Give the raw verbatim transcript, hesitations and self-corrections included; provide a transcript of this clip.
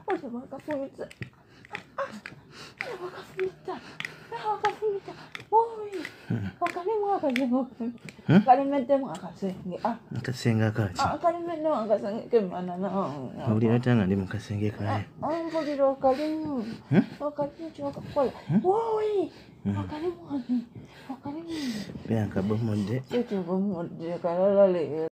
Oye, wakafumita. Wakafumita. Wakafumita. Oi. Wakani mwakajenga. Kali mende mwakasenge. Ah. Akasenga kachi. Ah, kali mende mwakasenge kemana na. Uli tanga ndi mukasenge kae. Ah, mbuliro kali. Wakati chokakola. Oi. Wakani mwani. Wakani mwani. Byanka bomode. Eto bomode kalala le.